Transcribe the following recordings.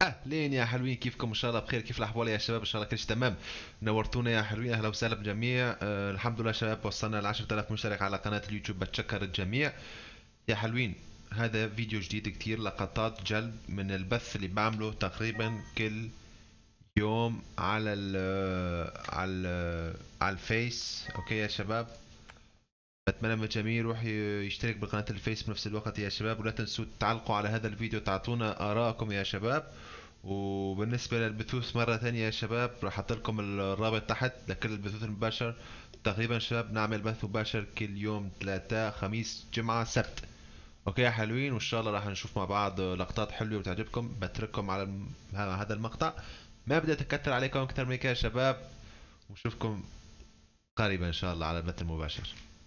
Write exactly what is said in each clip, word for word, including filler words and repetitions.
اهلين يا حلوين، كيفكم؟ ان شاء الله بخير. كيف الاحوال يا شباب؟ ان شاء الله كل شيء تمام. نورتونا يا حلوين، اهلا وسهلا بالجميع. أه الحمد لله شباب، وصلنا ل عشرة آلاف مشترك على قناه اليوتيوب، بتشكر الجميع يا حلوين. هذا فيديو جديد، كتير لقطات جلب من البث اللي بعمله تقريبا كل يوم على ال على ال على الفيس. اوكي يا شباب، بتمنى من الجميع يروح يشترك بقناة الفيس بنفس الوقت يا شباب، ولا تنسوا تعلقوا على هذا الفيديو، تعطونا آراءكم يا شباب. وبالنسبة للبثوث مرة ثانية يا شباب، راح احط لكم الرابط تحت لكل البثوث المباشر. تقريبا شباب نعمل بث مباشر كل يوم ثلاثاء خميس جمعة سبت. اوكي يا حلوين، وان شاء الله راح نشوف مع بعض لقطات حلوة وتعجبكم. بترككم على الم- هذا المقطع، ما بدي اتكتر عليكم اكثر من كده يا شباب، ونشوفكم قريبا ان شاء الله على البث المباشر.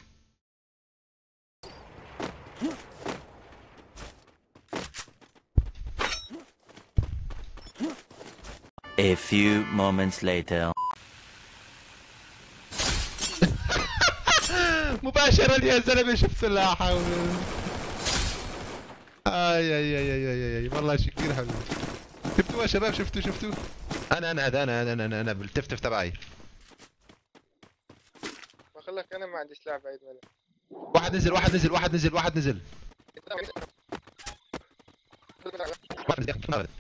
A few moments later. مباشرة يا زلمة، شفت؟ لا حول. اي اي اي اي اي اي والله شيء كثير حلو. شفتوا يا شباب؟ شفتوا شفتوا؟ انا انا هذا انا انا انا انا, أنا بالتفتف تبعي. بقول لك انا ما عنديش لعب عيد ميلاد. واحد نزل واحد نزل واحد نزل واحد نزل. واحد نزل يا أخي.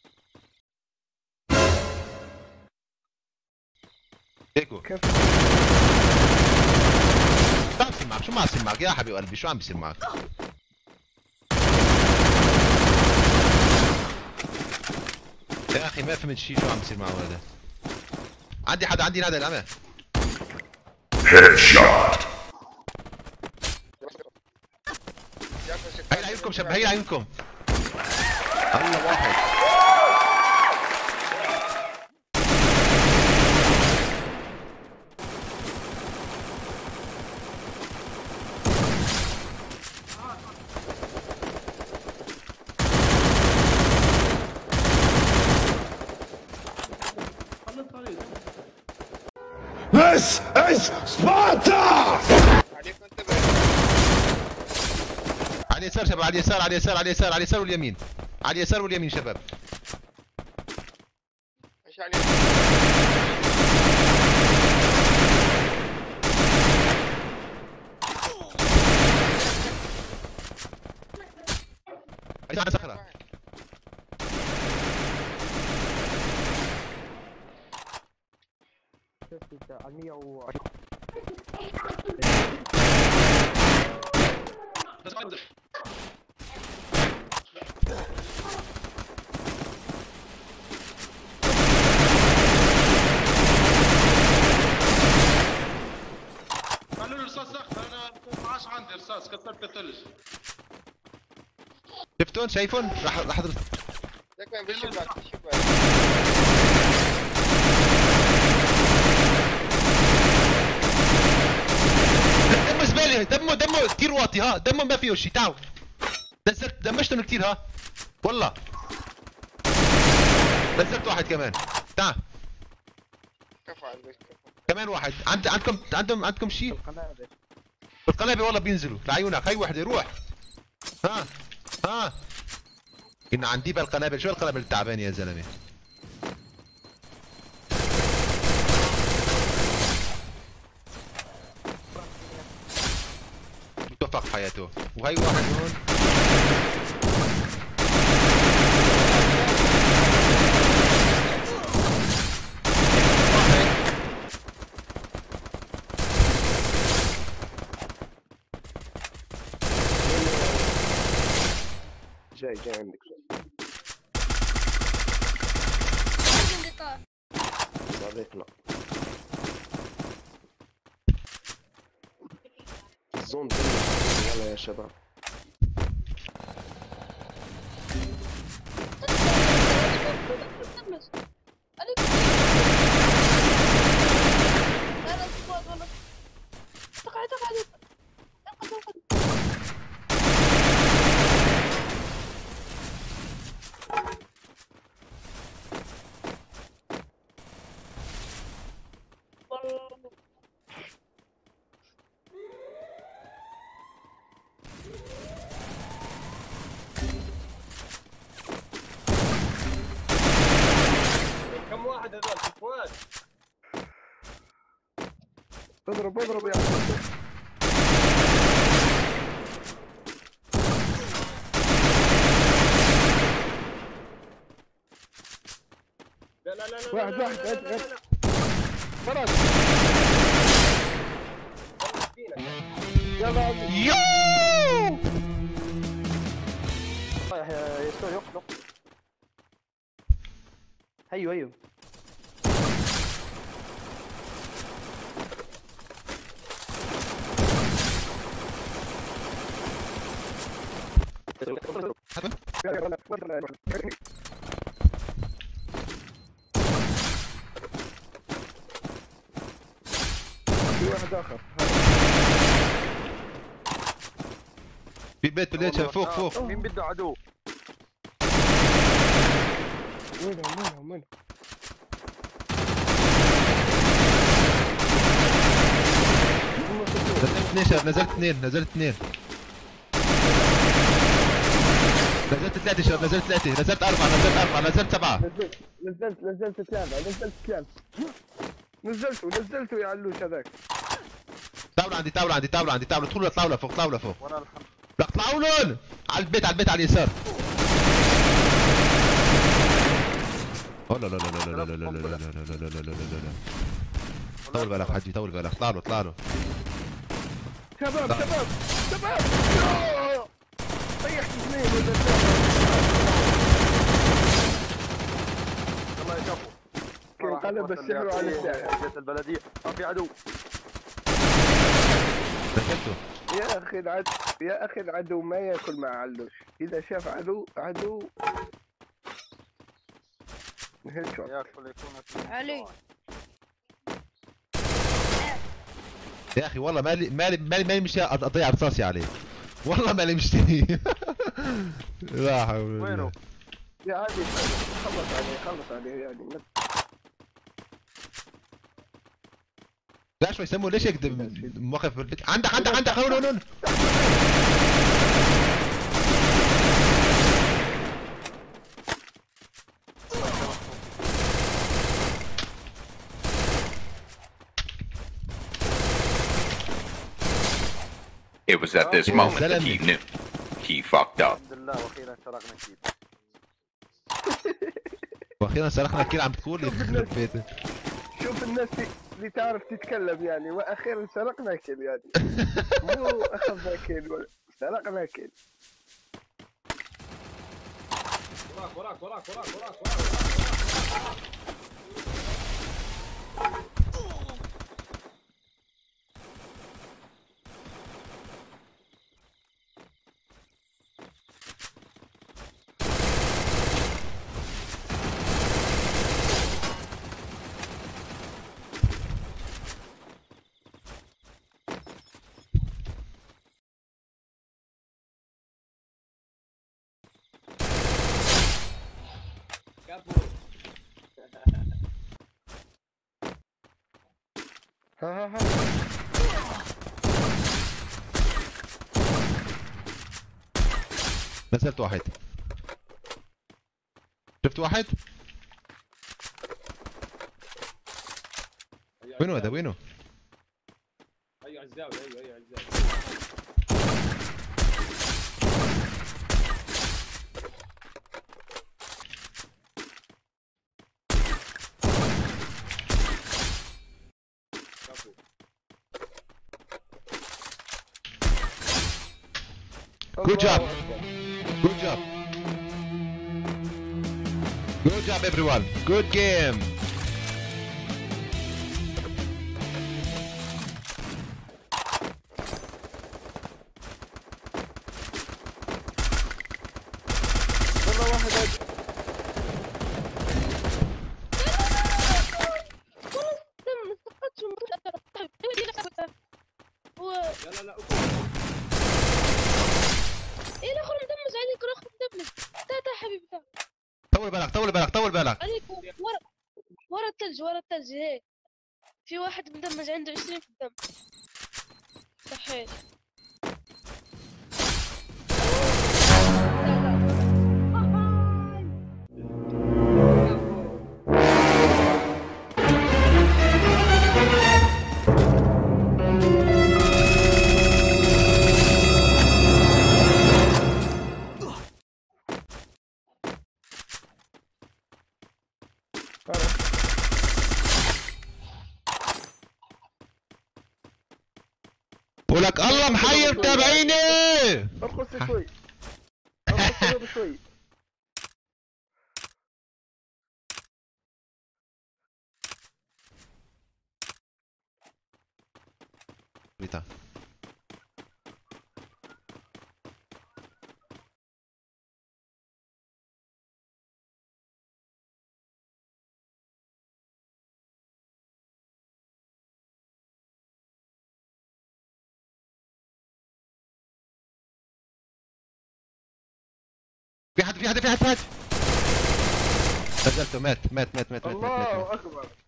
هيكو شو عم بيصير معك؟ شو ما عم بيصير معك يا حبيب قلبي؟ شو عم بيصير معك؟ يا اخي ما فهمت شيء، شو عم بيصير معه هذا؟ عندي حدا، عندي نادي الأمان. Headshot. هي لعيونكم شباب، هي لعيونكم. الله واحد. This is Sparta! عليك انتبه. على اليسار شباب، على اليسار على اليسار على اليسار على اليسار واليمين. على اليسار واليمين شباب. ايش عليك؟ على صخرة. قالوا لي رصاص اخضر، انا ما عادش عندي رصاص، كسرت الثلج. شفتون؟ شايفون؟ راح راح أضرب. لك وين بالشباك بالشباك. دمه زبالة، دمه دمه كثير واطي. ها دمه ما فيه شيء. تعالوا نزلت، دمجتهم كثير. ها والله نزلت واحد كمان. تعال كفو على البيت كفو. كمان واحد. عند عندكم عندهم عندكم شيء؟ بالقنابل والله بينزلوا لعيونك. هي وحده روح. ها ها كنا عندي بالقنابل. شو القنابل التعبانه يا زلمه؟ توفق حياته. وهي واحد هون. جاي جاي عندك. صديقنا الزون يلا يا شباب. واحد هذول فؤاد. اضرب اضرب يا عم. لا لا لا لا واحد لا لا واحد لا لا عد لا لا. عد يلا عمي. يو رايح يا يسوع يقلق. هيو هيو في واحد اخر. في بيت بالليل فوق فوق. مين بده عدو؟ وينهم وينهم وينهم؟ نزلت اثنين شباب، نزلت اثنين نزلت اثنين نزلت ثلاثة شباب، نزلت ثلاثة، نزلت أربعة، نزلت أربعة، نزلت سبعة. نزلت نزلت نزلت ثلاثة نزلت ثلاثة نزلتوا نزلتوا يا علوش هذاك. طاولة عندي، طاولة عندي، طاولة عندي، طاولة طولة، طاولة فوق، طاولة فوق. ورا الحمد. لك طاولون على البيت، على البيت على اليسار. لا لا لا لا لا لا لا لا لا لا لا لا لا لا لا. طول بالك حجي، طول بالك، اطلع له اطلع له. شباب شباب شباب يوه. طيحت اثنين ولا ثلاثة. الله يكفو. كان قلب السحر على الساحر. جت البلدية. ما في عدو. نزلته. يا اخي العدو يا اخي العدو ما ياكل مع علوش. اذا شاف عدو عدو هيد شوت. ياكل يكون علي. يا اخي والله مالي مالي مالي مالي مشتري اضيع رصاصي عليه. والله مالي مشتري. لا حول ولا وينه؟ قوة. يا عادي خلص عليه خلص عليه يعني. لا شو يسموه ليش هيك موقف بالبيت؟ عندك عندك عندك هون هون هون. It was at this Yeah, moment that he Salami. knew. He fucked up. الحمد لله واخيرا سرقنا كيد. واخيرا سرقنا كيل عم تقول يخرب بيتك. شوف الناس اللي تعرف تتكلم يعني واخيرا سرقنا كيل يعني. مو اخذنا كيل ولا سرقنا كيل. وراك وراك وراك وراك وراك وراك. ها ها ها. نزلت واحد. شفت واحد؟ وينه هذا وينه؟ ايوه عزاوي ايوه ايوه عزاوي. Good job. Good job. Good job everyone. Good game. والله واحد عد. لا لا لا. ايه الاخر مدمج عليك الاخر مدمج. تعال تعال حبيبي تعال. طول بالك طول بالك طول بالك. عليك ورا ورا الثلج ورا الثلج هيك. في واحد مدمج عنده عشرين في الدم. صحيح. لا لا. ولك الله محيي متابعيني. ارقص شوي ارقص شوي. بيتا في حد في حد في حد في حد. سجلته. مات مات مات مات مات مات, مات. الله اكبر.